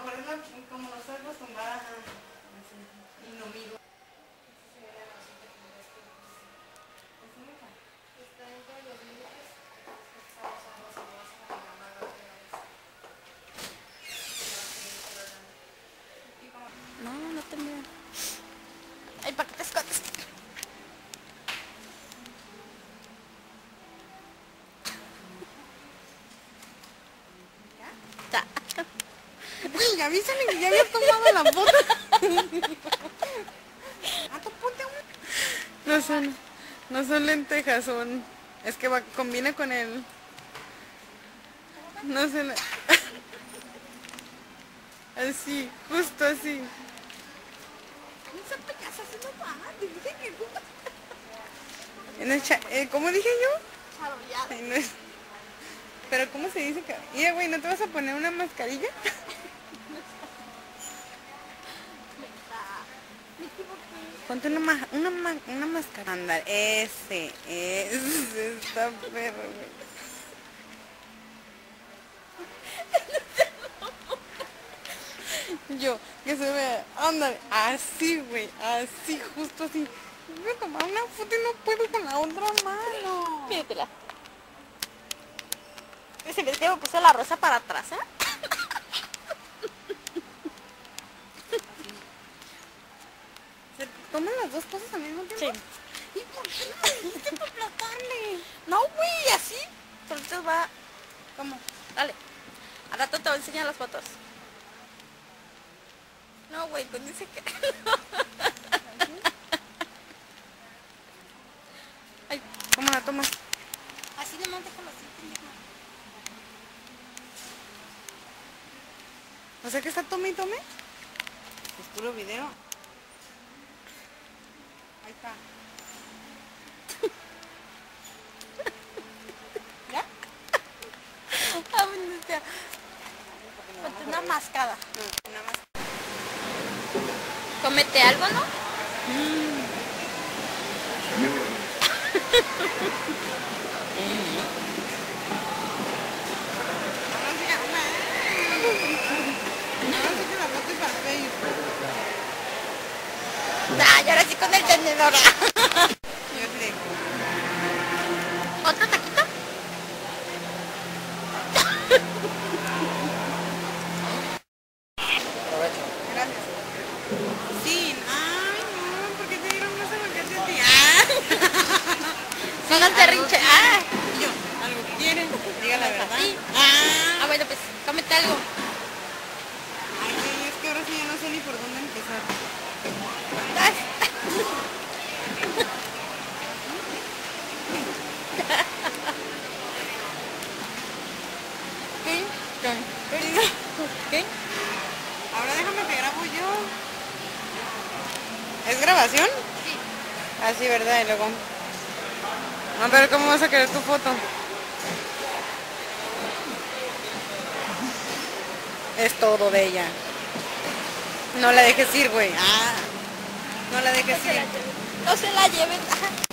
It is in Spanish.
mejor es como no estoy acostumbrada a y no miro. Está dentro de los límites. Estamos usando las cebolas para que la mano No, no te veo. Ay, ¿para qué te escondes? Ya. Güey, avísame que ya había tomado la foto. Ponte un... No son lentejas, son... Es que combina con el... No sé... Así, justo así. Esa payasa se no va, dije que... ¿Cómo dije yo? Charollada. Ay, no es... Pero ¿cómo se dice que...? Mira, güey, ¿no te vas a poner una mascarilla? Me equivoqué. Ponte una máscara. Andar, ese está perro, güey. Yo, que se vea, ándale, así, güey, así, justo así. Voy a tomar una foto y no puedo con la otra mano. Míratela. Se me que puse la rosa para atrás, ¿eh? ¿Se toman las dos cosas al mismo tiempo? Sí. ¿Y por qué no me dijiste para aplatarle? No, güey, así. Entonces va. ¿Cómo? Dale. Al rato te voy a enseñar las fotos. No, güey, pues dice que... Ay, ¿Cómo la tomas? así nomás déjalo así, pendejo. O sea que está tome y tome. Es puro video. Ahí está. ¿Ya? Ah, bueno, o sea, ponte una mascada. No, nada más. Cómete algo, ¿no? Ahora sí que la foto es para Facebook. Ah, y ahora sí con el tenedor. Yo sé. ¿Otro taquito? Gracias. Sí, ay no, ¿por qué te dieron más aguacate a ti? Ah. Son el berrinche. Ah, Y yo, algo quieren, diga la verdad. Sí. Ah. Bueno, pues cómete algo. Ay, güey, es que ahora sí ya no sé ni por dónde empezar. Ay. ¿Qué? ¿Qué? Ahora déjame que grabo yo. ¿Es grabación? Sí. Ah, sí, ¿verdad? Y luego... A ver, ¿cómo vas a querer tu foto? Es todo de ella. No la dejes ir, güey. Ah, no la dejes ir. No se la lleven.